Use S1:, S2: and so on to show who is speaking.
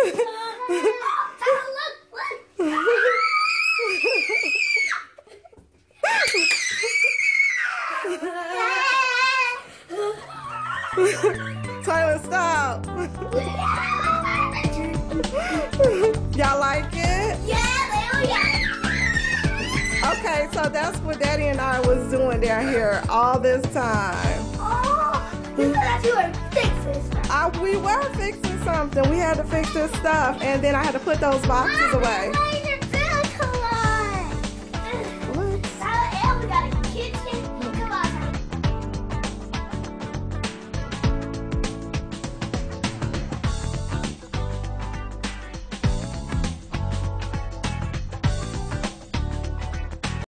S1: Tyler, stop. Y'all like it? Okay, so that's what Daddy and I was doing down here all this time.
S2: You said that you were fixing stuff.
S1: We were fixing something. We had to fix this stuff, and then I had to put those boxes away.